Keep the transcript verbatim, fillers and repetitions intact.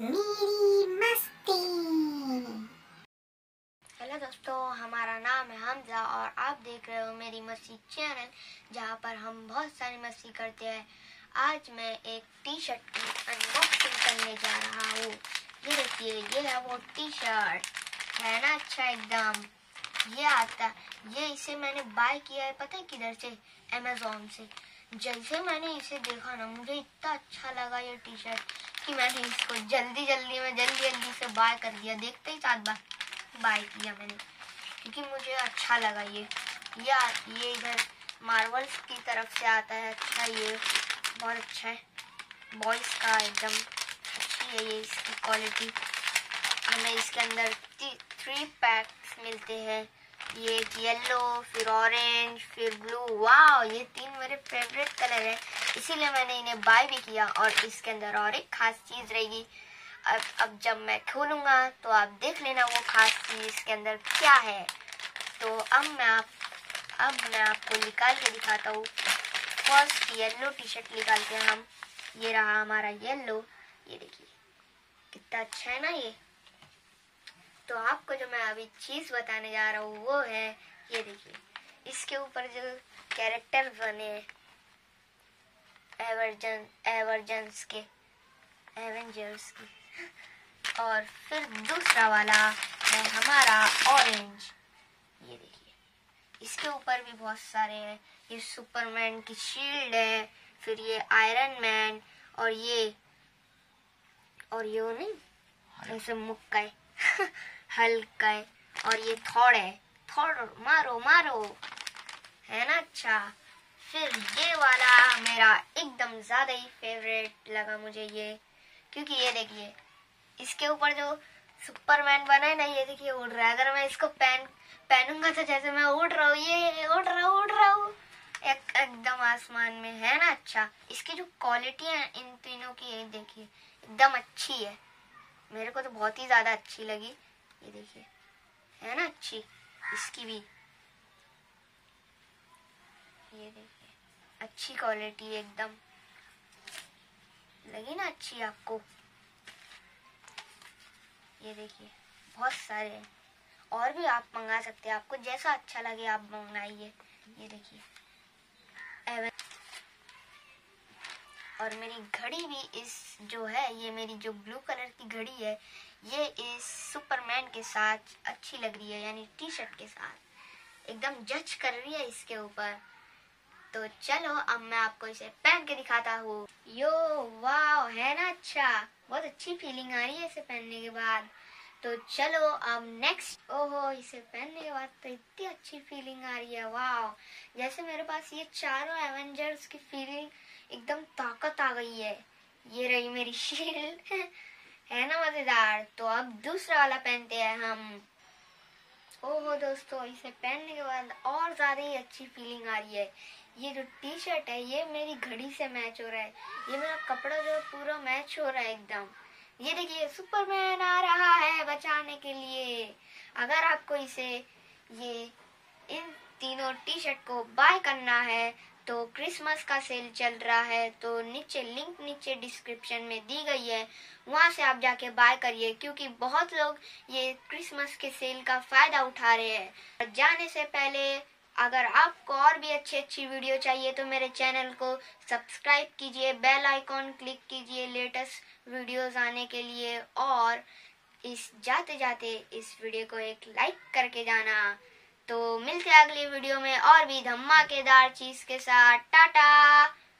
मेरी मस्ती। हेलो दोस्तों, हमारा नाम है हमजा और आप देख रहे हो मेरी मस्ती चैनल, जहां पर हम बहुत सारी मस्ती करते हैं। आज मैं एक टी शर्ट की अनबॉक्सिंग करने जा रहा हूँ। ये देखिए, ये है वो टी शर्ट, है ना अच्छा एकदम। ये आता ये इसे मैंने बाय किया है, पता है किधर से? अमेज़न से। जैसे मैंने इसे देखा ना, मुझे इतना अच्छा लगा ये टी शर्ट कि मैंने इसको जल्दी जल्दी में जल्दी जल्दी से बाय कर दिया। देखते ही साथ बार बाय किया मैंने, क्योंकि मुझे अच्छा लगा। ये ये ये इधर मार्वल्स की तरफ से आता है। अच्छा, ये बहुत अच्छा है, बॉयज का एकदम अच्छी है ये इसकी क्वालिटी। हमें इसके अंदर थ्री पैक्स मिलते हैं। ये येलो, फिर ऑरेंज, फिर ब्लू। वाह, ये तीन मेरे फेवरेट कलर है, इसीलिए मैंने इन्हें बाय भी किया। और इसके अंदर और एक खास चीज रहेगी। अब अब जब मैं खोलूंगा तो आप देख लेना वो खास चीज इसके अंदर क्या है। तो अब मैं आप अब मैं आपको निकाल के दिखाता हूँ। फर्स्ट येलो टी शर्ट निकालते हैं हम। ये रहा हमारा येलो। ये देखिए कितना अच्छा है ना ये। तो आपको जो मैं अभी चीज बताने जा रहा हूँ वो है, ये देखिए, इसके ऊपर जो कैरेक्टर बने एवर्जन एवर्जन्स के एवेंजर्स के। और फिर दूसरा वाला है हमारा ऑरेंज। ये देखिए, इसके ऊपर भी बहुत सारे हैं। ये सुपरमैन की शील्ड है, फिर ये आयरन मैन, और ये और ये वो नहीं ऐसे मुक्का है हल्का है, और ये थॉर है। थॉर मारो मारो, है ना अच्छा। फिर ये वाला मेरा एकदम ज्यादा ही फेवरेट लगा मुझे ये, क्योंकि ये देखिए इसके ऊपर जो सुपरमैन बना है ना, ये देखिए उड़ रहा है। अगर मैं इसको पहन पहनूंगा तो जैसे मैं उड़ रहा हूँ, ये उड़ रहा हूँ उड़ रहा हूँ एक एकदम आसमान में, है ना अच्छा। इसकी जो क्वालिटी है इन तीनों की, ये देखिए एकदम अच्छी है। मेरे को तो बहुत ही ज्यादा अच्छी लगी। ये देखिए, है ना अच्छी इसकी भी। ये देखिए अच्छी क्वालिटी एकदम लगी ना अच्छी आपको। ये देखिए बहुत सारे हैं, और भी आप मंगा सकते हैं। आपको जैसा अच्छा लगे आप मंगाइए। ये देखिए, और मेरी घड़ी भी इस जो है, ये मेरी जो ब्लू कलर की घड़ी है, ये इस सुपरमैन के साथ अच्छी लग रही है, यानी टी शर्ट के साथ एकदम जच कर रही है इसके ऊपर। तो चलो अब मैं आपको इसे पहन के दिखाता हूँ। यो वाह, है ना अच्छा। बहुत अच्छी फीलिंग आ रही है इसे पहनने के बाद। तो चलो अब नेक्स्ट। ओहो, इसे पहनने के बाद तो इतनी अच्छी फीलिंग आ रही है, वाह। जैसे मेरे पास ये चारों एवेंजर्स की फीलिंग एकदम ताकत आ गई है। ये रही मेरी शील्ड है ना मजेदार। तो अब दूसरा वाला पहनते हैं हम। ओहो दोस्तों, इसे पहनने के बाद और ज्यादा ही अच्छी फीलिंग आ रही है। ये जो टी शर्ट है ये मेरी घड़ी से मैच हो रहा है। ये मेरा कपड़ा जो पूरा मैच हो रहा है एकदम। ये देखिए, सुपरमैन आ रहा है बचाने के लिए। अगर आपको इसे ये इन तीनों टी शर्ट को बाय करना है तो क्रिसमस का सेल चल रहा है, तो नीचे लिंक नीचे डिस्क्रिप्शन में दी गई है, वहां से आप जाके बाय करिए, क्योंकि बहुत लोग ये क्रिसमस के सेल का फायदा उठा रहे हैं। जाने से पहले अगर आपको और भी अच्छी अच्छी वीडियो चाहिए तो मेरे चैनल को सब्सक्राइब कीजिए, बेल आइकॉन क्लिक कीजिए लेटेस्ट वीडियोस आने के लिए, और इस जाते जाते इस वीडियो को एक लाइक करके जाना। तो मिलते हैं अगली वीडियो में और भी धमाकेदार चीज के साथ। टाटा।